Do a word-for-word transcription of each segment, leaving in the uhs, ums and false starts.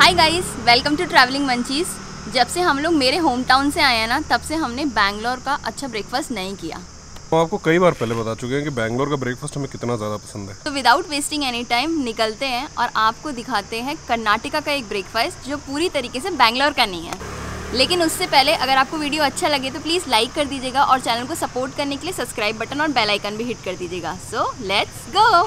Hi guys, welcome to travelling munchies. जब से हम लोग मेरे होम टाउन से आए हैं ना, तब से हमने बैंगलोर का अच्छा ब्रेकफास्ट नहीं किया। हम आपको कई बार पहले बता चुके हैं कि बैंगलोर का ब्रेकफास्ट हमें कितना ज़्यादा पसंद है। तो विदाउट वेस्टिंग एनी टाइम निकलते हैं और आपको दिखाते हैं कर्नाटका का एक ब्रेकफास्ट जो पूरी तरीके से बैंगलोर का नहीं है। लेकिन उससे पहले अगर आपको वीडियो अच्छा लगे तो प्लीज़ लाइक कर दीजिएगा और चैनल को सपोर्ट करने के लिए सब्सक्राइब बटन और बेल आइकन भी हिट कर दीजिएगा। So let's go.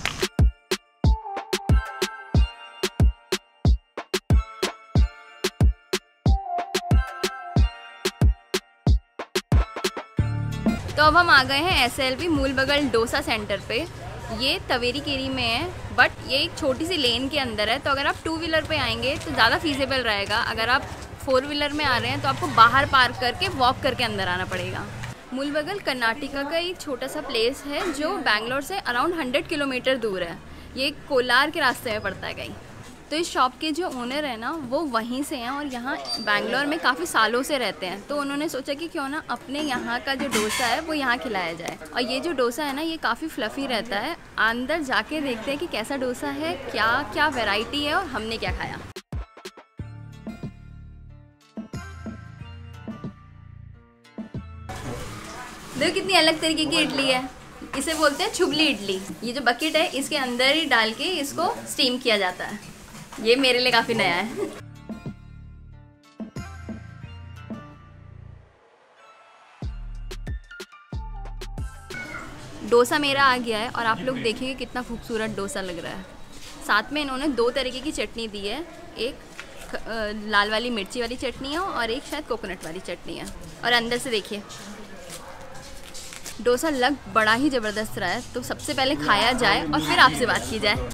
तो अब हम आ गए हैं एस एल वी मूल बगल डोसा सेंटर पे। ये तवेरी केरी में है, बट ये एक छोटी सी लेन के अंदर है। तो अगर आप टू व्हीलर पे आएंगे तो ज़्यादा फीजेबल रहेगा। अगर आप फोर व्हीलर में आ रहे हैं तो आपको बाहर पार्क करके वॉक करके अंदर आना पड़ेगा। मूल बगल कर्नाटका का एक छोटा सा प्लेस है जो बैंगलोर से अराउंड हंड्रेड किलोमीटर दूर है। ये कोलार के रास्ते में पड़ता है कहीं। तो इस शॉप के जो ओनर है ना, वो वहीं से हैं और यहाँ बैंगलोर में काफ़ी सालों से रहते हैं। तो उन्होंने सोचा कि क्यों ना अपने यहाँ का जो डोसा है वो यहाँ खिलाया जाए। और ये जो डोसा है ना, ये काफ़ी फ्लफ़ी रहता है। अंदर जाके देखते हैं कि कैसा डोसा है, क्या क्या वैरायटी है और हमने क्या खाया। देखो कितनी अलग तरीके की इडली है। इसे बोलते हैं छुबली इडली। ये जो बकेट है इसके अंदर ही डाल के इसको स्टीम किया जाता है। ये मेरे लिए काफ़ी नया है। डोसा मेरा आ गया है और आप लोग देखिए कितना खूबसूरत डोसा लग रहा है। साथ में इन्होंने दो तरीके की चटनी दी है। एक लाल वाली मिर्ची वाली चटनी है और एक शायद कोकोनट वाली चटनी है। और अंदर से देखिए डोसा लग बड़ा ही ज़बरदस्त रहा है। तो सबसे पहले खाया जाए और फिर आपसे बात की जाए।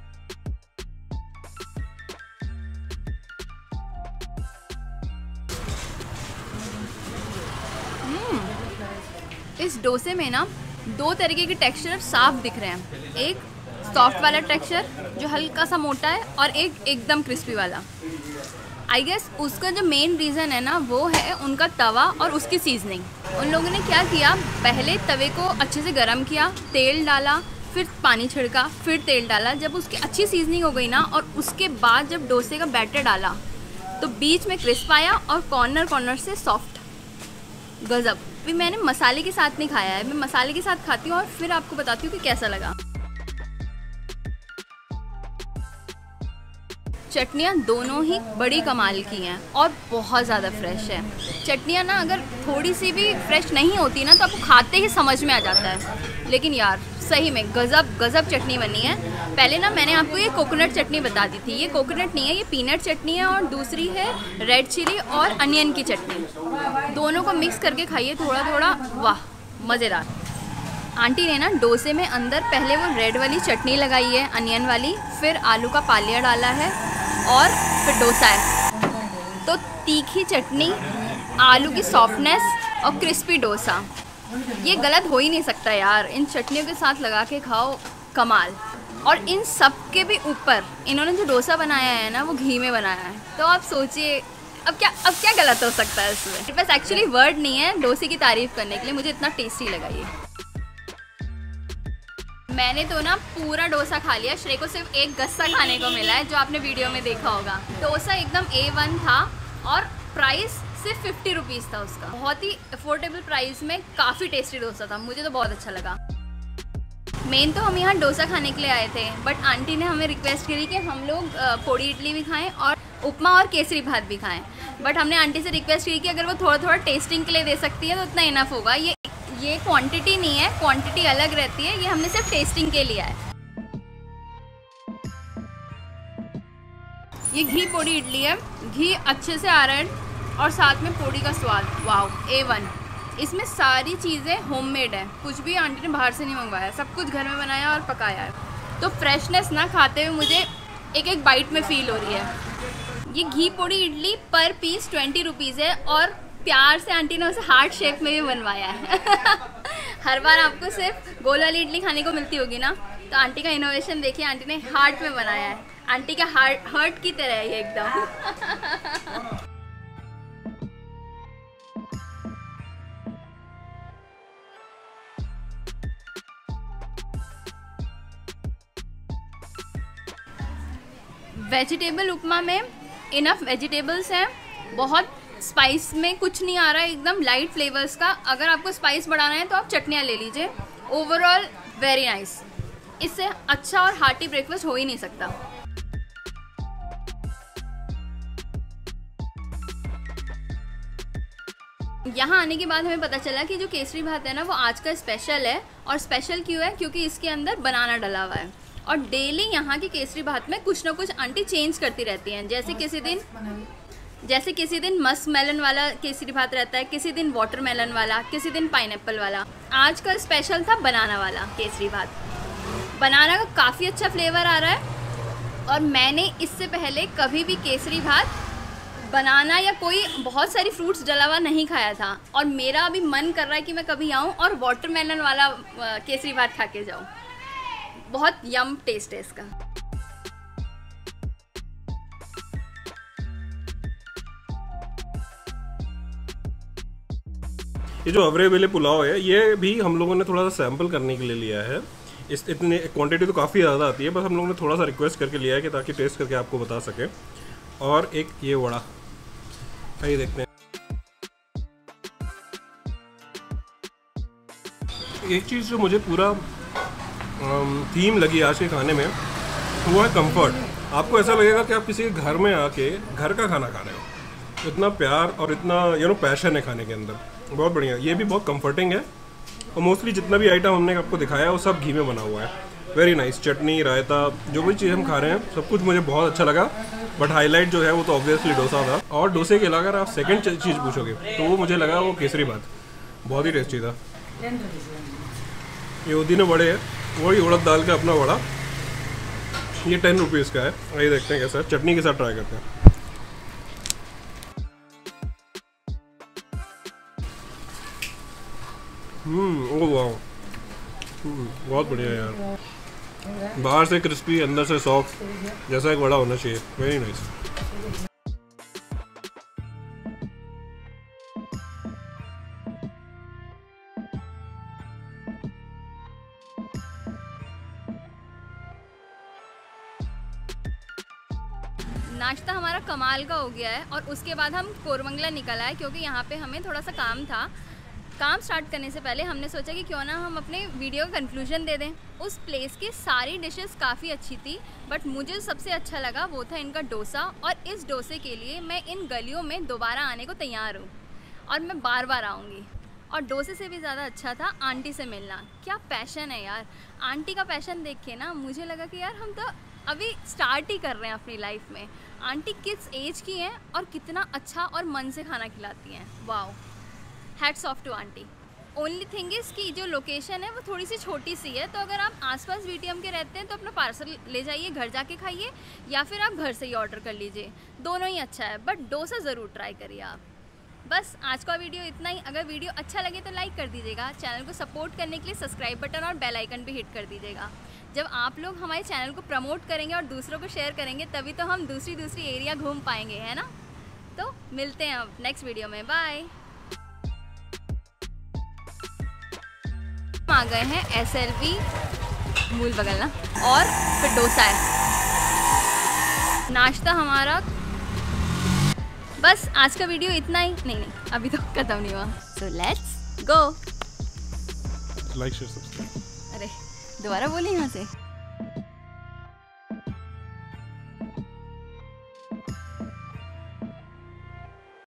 इस डोसे में ना दो तरीके के टेक्सचर साफ दिख रहे हैं। एक सॉफ्ट वाला टेक्सचर जो हल्का सा मोटा है और एक एकदम क्रिस्पी वाला। आई गेस उसका जो मेन रीज़न है ना, वो है उनका तवा और उसकी सीजनिंग। उन लोगों ने क्या किया, पहले तवे को अच्छे से गर्म किया, तेल डाला, फिर पानी छिड़का, फिर तेल डाला। जब उसकी अच्छी सीजनिंग हो गई ना, और उसके बाद जब डोसे का बैटर डाला तो बीच में क्रिस्प आया और कॉर्नर कॉर्नर से सॉफ्ट। गजब। भी मैंने मसाले के साथ नहीं खाया है। मैं मसाले के साथ खाती हूँ और फिर आपको बताती हूँ कि कैसा लगा। चटनियाँ दोनों ही बड़ी कमाल की हैं और बहुत ज़्यादा फ्रेश है। चटनियाँ ना अगर थोड़ी सी भी फ्रेश नहीं होती ना तो आपको खाते ही समझ में आ जाता है। लेकिन यार सही में गज़ब गज़ब चटनी बनी है। पहले ना मैंने आपको ये कोकोनट चटनी बता दी थी। ये कोकोनट नहीं है, ये पीनट चटनी है। और दूसरी है रेड चिली और अनियन की चटनी। दोनों को मिक्स करके खाइए थोड़ा थोड़ा, वाह मज़ेदार। आंटी ने ना डोसे में अंदर पहले वो रेड वाली चटनी लगाई है, अनियन वाली, फिर आलू का पालिया डाला है और फिर डोसा है। तो तीखी चटनी, आलू की सॉफ्टनेस और क्रिस्पी डोसा, ये गलत हो ही नहीं सकता यार। इन चटनियों के साथ लगा के खाओ, कमाल। और इन सब के भी ऊपर इन्होंने जो डोसा बनाया है ना, वो घी में बनाया है। तो आप सोचिए अब क्या अब क्या गलत हो सकता है इसमें। मेरे पास एक्चुअली वर्ड नहीं है डोसे की तारीफ़ करने के लिए, मुझे इतना टेस्टी लगा ये। मैंने तो ना पूरा डोसा खा लिया। श्रेय को सिर्फ एक गस्सा खाने को मिला है, जो आपने वीडियो में देखा होगा। डोसा एकदम ए वन था और प्राइस सिर्फ फिफ्टी रुपीज़ था उसका। बहुत ही अफोर्डेबल प्राइस में काफ़ी टेस्टी डोसा था। मुझे तो बहुत अच्छा लगा। मेन तो हम यहाँ डोसा खाने के लिए आए थे, बट आंटी ने हमें रिक्वेस्ट करी कि हम लोग पोड़ी इडली भी खाएं और उपमा और केसरी भात भी खाएं। बट हमने आंटी से रिक्वेस्ट की कि अगर वो थोड़ा थोड़ा टेस्टिंग के लिए दे सकती है तो उतना इनफ होगा। ये ये क्वांटिटी नहीं है, क्वांटिटी अलग रहती है। ये हमने सिर्फ टेस्टिंग के लिए है। ये घी पोड़ी इडली है, घी अच्छे से आ रहा है और साथ में पोड़ी का स्वाद, वाव ए वन। इसमें सारी चीज़ें होममेड है, कुछ भी आंटी ने बाहर से नहीं मंगवाया, सब कुछ घर में बनाया और पकाया है। तो फ्रेशनेस ना खाते हुए मुझे एक एक बाइट में फील हो रही है। ये घी पोड़ी इडली पर पीस ट्वेंटी रुपीज़ है और प्यार से आंटी ने उसे हार्ट शेप में भी बनवाया है। हर बार आपको सिर्फ गोल वाली इडली खाने को मिलती होगी ना, तो आंटी का इनोवेशन देखिए, आंटी ने हार्ट में बनाया है। आंटी का हार्ट हर्ट की तरह है ये एकदम। वेजिटेबल उपमा में इनफ वेजिटेबल्स हैं, बहुत स्पाइस में कुछ नहीं आ रहा है, एकदम लाइट फ्लेवर्स का। अगर आपको स्पाइस बढ़ाना है तो आप चटनियाँ ले लीजिए। ओवरऑल वेरी नाइस, इससे अच्छा और हार्टी ब्रेकफास्ट हो ही नहीं सकता। यहाँ आने के बाद हमें पता चला कि जो केसरी भात है ना वो आज का स्पेशल है। और स्पेशल क्यों है? क्योंकि इसके अंदर बनाना डला हुआ है। और डेली यहाँ की केसरी भात में कुछ ना कुछ आंटी चेंज करती रहती हैं। जैसे किसी दिन जैसे किसी दिन मस्क मेलन वाला केसरी भात रहता है, किसी दिन वाटर मेलन वाला, किसी दिन पाइनएप्पल वाला। आज का स्पेशल था बनाना वाला केसरी भात। बनाना का काफ़ी अच्छा फ्लेवर आ रहा है। और मैंने इससे पहले कभी भी केसरी भात बनाना या कोई बहुत सारी फ्रूट्स डला हुआ नहीं खाया था। और मेरा अभी मन कर रहा है कि मैं कभी आऊँ और वाटरमेलन वाला केसरी भात खा के जाऊँ। बहुत यम टेस्ट है इसका। ये जो अवरे बेले पुलाव है ये भी हम लोगों ने थोड़ा सा सैंपल करने के लिए लिया है। इस इतने क्वांटिटी तो काफ़ी ज़्यादा आती है, बस हम लोगों ने थोड़ा सा रिक्वेस्ट करके लिया है कि ताकि टेस्ट करके आपको बता सकें। और एक ये वड़ा, आइए देखते हैं। एक चीज़ जो मुझे पूरा थीम लगी आज के खाने में वो है कंफर्ट। आपको ऐसा लगेगा कि आप किसी के घर में आके घर का खाना खा रहे हो। इतना प्यार और इतना यू नो पैशन है खाने के अंदर, बहुत बढ़िया। ये भी बहुत कंफर्टिंग है। और मोस्टली जितना भी आइटम हमने आपको दिखाया है वो सब घी में बना हुआ है। Very nice. चटनी, रायता, जो भी चीज़ हम खा रहे हैं सब कुछ मुझे बहुत अच्छा लगा। बट हाईलाइट जो है वो तो ऑब्वियसली डोसा था। और डोसे के अलावा अगर आप सेकंड चीज़ पूछोगे तो वो मुझे लगा वो केसरी भात बहुत ही टेस्टी था। ये उदी ने बड़े है, वही उड़द दाल का अपना वड़ा, ये टेन रुपीज़ का है। आइए देखते हैं कैसा, चटनी के साथ ट्राई करते हैं। हम्म ओह वाह, बहुत बढ़िया यार। बाहर से क्रिस्पी, अंदर से सॉफ्ट, जैसा एक वड़ा होना चाहिए। Very nice. नाश्ता हमारा कमाल का हो गया है और उसके बाद हम कोरमंगला निकल आए क्योंकि यहाँ पे हमें थोड़ा सा काम था। काम स्टार्ट करने से पहले हमने सोचा कि क्यों ना हम अपने वीडियो का कंक्लूजन दे दें। उस प्लेस की सारी डिशेस काफ़ी अच्छी थी, बट मुझे सबसे अच्छा लगा वो था इनका डोसा। और इस डोसे के लिए मैं इन गलियों में दोबारा आने को तैयार हूँ और मैं बार बार आऊँगी। और डोसे से भी ज़्यादा अच्छा था आंटी से मिलना। क्या पैशन है यार, आंटी का पैशन देख के ना मुझे लगा कि यार हम तो अभी स्टार्ट ही कर रहे हैं अपनी लाइफ में। आंटी किस एज की हैं और कितना अच्छा और मन से खाना खिलाती हैं। Wow, hats off to aunty. Only thing is कि जो लोकेशन है वो थोड़ी सी छोटी सी है, तो अगर आप आसपास वीटीएम के रहते हैं तो अपना पार्सल ले जाइए, घर जाके खाइए, या फिर आप घर से ही ऑर्डर कर लीजिए। दोनों ही अच्छा है, बट डोसा ज़रूर ट्राई करिए आप। बस आज का वीडियो इतना ही। अगर वीडियो अच्छा लगे तो लाइक कर दीजिएगा। चैनल को सपोर्ट करने के लिए सब्सक्राइब बटन और बेल आइकन भी हिट कर दीजिएगा। जब आप लोग हमारे चैनल को प्रमोट करेंगे और दूसरों को शेयर करेंगे तभी तो हम दूसरी दूसरी एरिया घूम पाएंगे, है ना। तो मिलते हैं अब नेक्स्ट वीडियो में। बाय। आ गए हैं एस एल वी मूल बगल ना, और फिर डोसा है नाश्ता हमारा। बस आज का वीडियो इतना ही। नहीं नहीं अभी तो खत्म नहीं हुआ। So let's go. Like share subscribe. अरे दोबारा बोले यहाँ से।